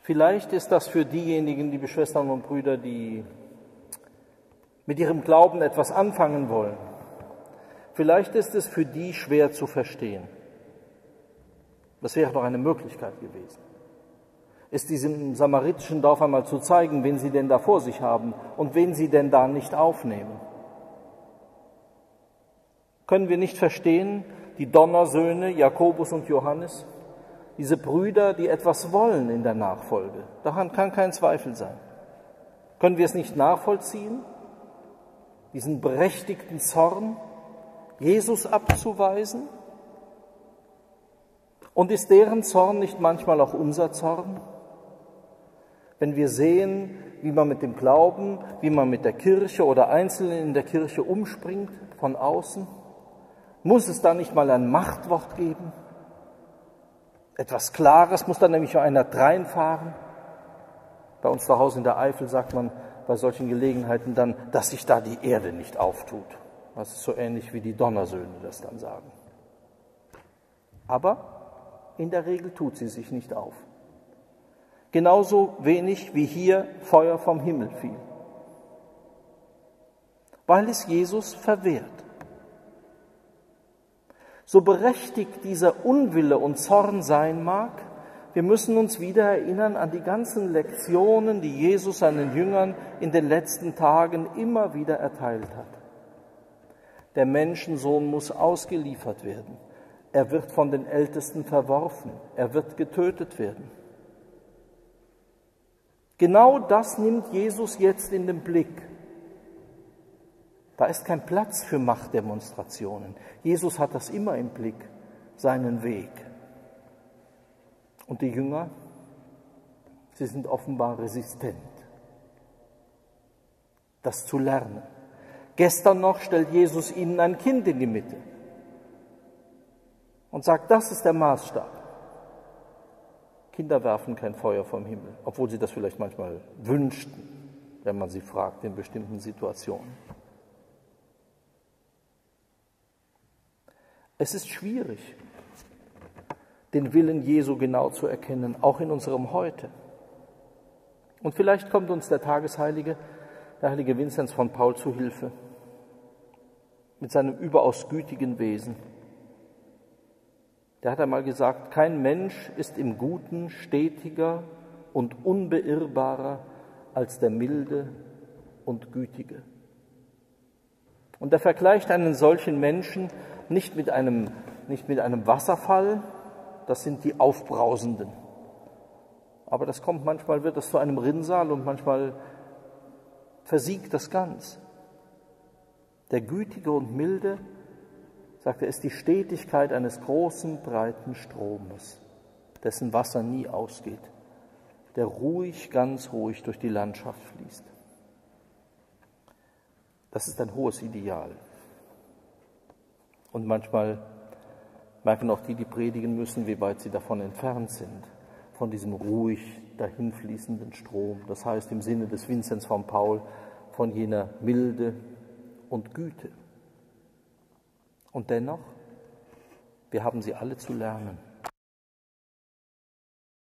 Vielleicht ist das für diejenigen, liebe Schwestern und Brüder, die mit ihrem Glauben etwas anfangen wollen, vielleicht ist es für die schwer zu verstehen. Das wäre doch eine Möglichkeit gewesen, es diesem samaritischen Dorf einmal zu zeigen, wen sie denn da vor sich haben und wen sie denn da nicht aufnehmen. Können wir nicht verstehen, die Donnersöhne Jakobus und Johannes, diese Brüder, die etwas wollen in der Nachfolge? Daran kann kein Zweifel sein. Können wir es nicht nachvollziehen, diesen berechtigten Zorn Jesus abzuweisen? Und ist deren Zorn nicht manchmal auch unser Zorn? Wenn wir sehen, wie man mit dem Glauben, wie man mit der Kirche oder Einzelnen in der Kirche umspringt von außen, muss es da nicht mal ein Machtwort geben? Etwas Klares, muss da nämlich einer dreinfahren? Bei uns zu Hause in der Eifel sagt man bei solchen Gelegenheiten dann, dass sich da die Erde nicht auftut. Das ist so ähnlich wie die Donnersöhne das dann sagen. Aber in der Regel tut sie sich nicht auf. Genauso wenig wie hier Feuer vom Himmel fiel. Weil es Jesus verwehrt. So berechtigt dieser Unwille und Zorn sein mag, wir müssen uns wieder erinnern an die ganzen Lektionen, die Jesus seinen Jüngern in den letzten Tagen immer wieder erteilt hat. Der Menschensohn muss ausgeliefert werden. Er wird von den Ältesten verworfen. Er wird getötet werden. Genau das nimmt Jesus jetzt in den Blick. Da ist kein Platz für Machtdemonstrationen. Jesus hat das immer im Blick, seinen Weg. Und die Jünger, sie sind offenbar resistent, das zu lernen. Gestern noch stellt Jesus ihnen ein Kind in die Mitte und sagt, das ist der Maßstab. Kinder werfen kein Feuer vom Himmel, obwohl sie das vielleicht manchmal wünschten, wenn man sie fragt in bestimmten Situationen. Es ist schwierig, den Willen Jesu genau zu erkennen, auch in unserem Heute. Und vielleicht kommt uns der Tagesheilige, der heilige Vinzenz von Paul, zu Hilfe, mit seinem überaus gütigen Wesen. Der hat einmal gesagt, kein Mensch ist im Guten stetiger und unbeirrbarer als der Milde und Gütige. Und er vergleicht einen solchen Menschen nicht mit einem Wasserfall, das sind die Aufbrausenden. Aber das kommt, manchmal wird das zu einem Rinnsal und manchmal versiegt das ganz. Der Gütige und Milde, sagt er, ist die Stetigkeit eines großen, breiten Stromes, dessen Wasser nie ausgeht, der ruhig, ganz ruhig durch die Landschaft fließt. Das ist ein hohes Ideal. Und manchmal merken auch die predigen müssen, wie weit sie davon entfernt sind, von diesem ruhig dahinfließenden Strom. Das heißt im Sinne des Vinzenz von Paul, von jener Milde und Güte. Und dennoch, wir haben sie alle zu lernen.